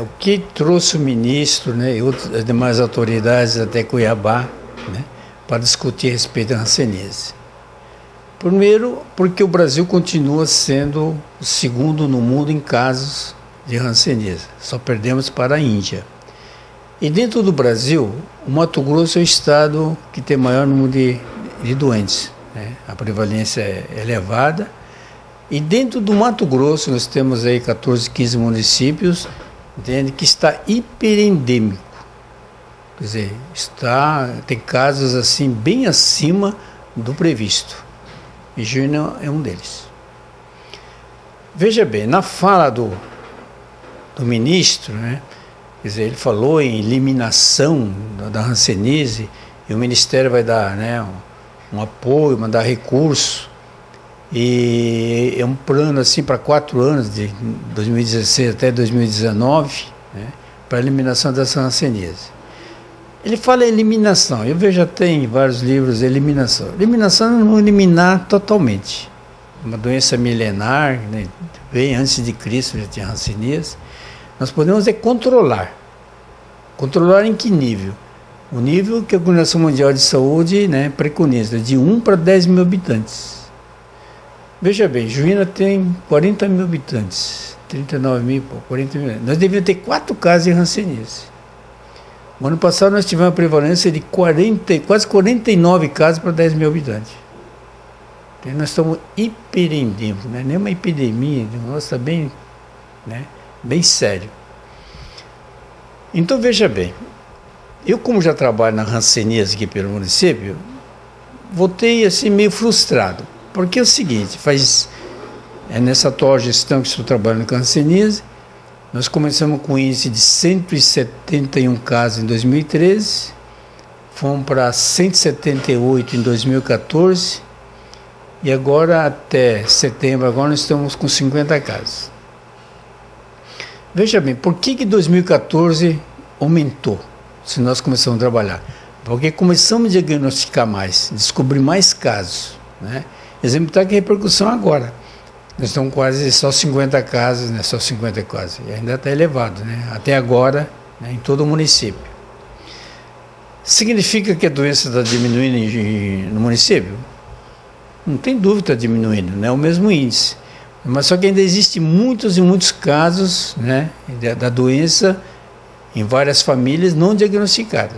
O que trouxe o ministro, né, e outras demais autoridades até Cuiabá, né, para discutir a respeito da hanseníase? Primeiro, porque o Brasil continua sendo o segundo no mundo em casos de hanseníase. Só perdemos para a Índia. E dentro do Brasil, o Mato Grosso é o estado que tem maior número de doentes, né? A prevalência é elevada. E dentro do Mato Grosso, nós temos aí 14, 15 municípios, entende, que está hiperendêmico. Quer dizer, tem casos assim bem acima do previsto. E Juína é um deles. Veja bem, na fala do ministro, né, quer dizer, ele falou em eliminação da hanseníase, e o Ministério vai dar, né, um apoio, mandar recurso, e é um plano assim para 4 anos, de 2016 até 2019, né, para a eliminação dessa hanseníase. Ele fala em eliminação, eu vejo até em vários livros eliminação. Eliminação é não eliminar totalmente. Uma doença milenar, né, bem antes de Cristo já tinha hanseníase. Nós podemos controlar. Controlar em que nível? O nível que a Organização Mundial de Saúde, né, preconiza, de 1 para 10 mil habitantes. Veja bem, Juína tem 40 mil habitantes, 39 mil, 40 mil. Nós devíamos ter 4 casos de hanseníase. No ano passado nós tivemos uma prevalência de quase 49 casos para 10 mil habitantes. Então, nós estamos hiperendêmicos, né? Nem uma epidemia, nossa, bem, né, bem sério. Então veja bem, eu como já trabalho na hanseníase aqui pelo município, voltei assim meio frustrado, porque é o seguinte, nessa atual gestão que estou trabalhando com a hanseníase, nós começamos com um índice de 171 casos em 2013, fomos para 178 em 2014, e agora até setembro, agora nós estamos com 50 casos. Veja bem, por que 2014 aumentou, se nós começamos a trabalhar? Porque começamos a diagnosticar mais, descobrir mais casos, né? Exemplo está que a repercussão agora. Nós estamos quase só 50 casos, né? Só 50 quase, e ainda está elevado, né? Até agora, né, em todo o município. Significa que a doença está diminuindo no município? Não tem dúvida, está diminuindo, né? É o mesmo índice. Mas só que ainda existe muitos e muitos casos, né, da doença em várias famílias não diagnosticadas.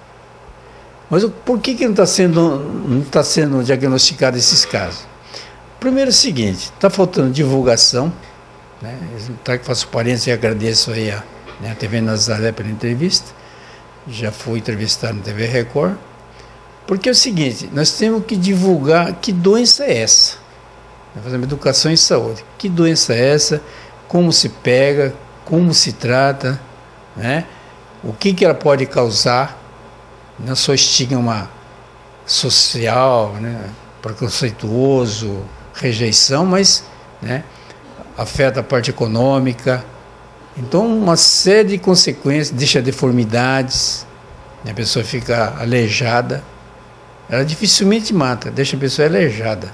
Mas por que não está sendo diagnosticado esses casos? Primeiro é o seguinte, está faltando divulgação, né? Tá, que faço parênteses e agradeço aí a TV Nazaré pela entrevista, já fui entrevistado na TV Record, porque é o seguinte, nós temos que divulgar que doença é essa, fazendo educação em saúde, que doença é essa, como se pega, como se trata, né? O que ela pode causar, não só estigma social, né, preconceituoso, rejeição, mas, né, afeta a parte econômica. Então, uma série de consequências, deixa deformidades, né, a pessoa fica aleijada. Ela dificilmente mata, deixa a pessoa aleijada.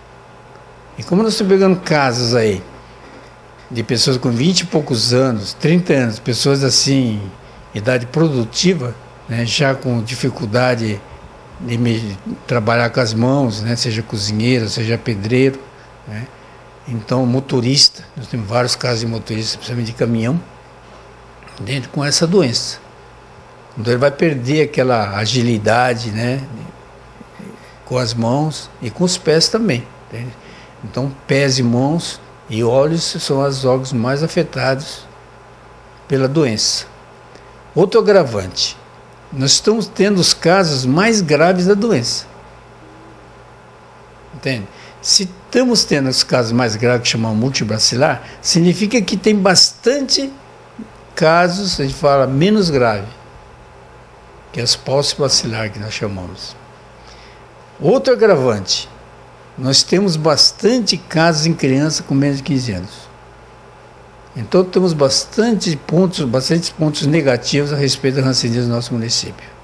E como nós estamos pegando casos aí de pessoas com 20 e poucos anos, 30 anos, pessoas assim, idade produtiva, né, já com dificuldade de trabalhar com as mãos, né, seja cozinheiro, seja pedreiro, né, então motorista, nós temos vários casos de motorista, principalmente de caminhão, dentro com essa doença. Então ele vai perder aquela agilidade, né, com as mãos e com os pés também, entende? Então pés e mãos e olhos são os órgãos mais afetados pela doença. Outro agravante, nós estamos tendo os casos mais graves da doença. Entende? Se estamos tendo os casos mais graves, que chamam multibacilar, significa que tem bastante casos, a gente fala menos grave, que é os paucibacilar que nós chamamos. Outro agravante, nós temos bastante casos em crianças com menos de 15 anos. Então temos bastante pontos negativos a respeito da hanseníase no nosso município.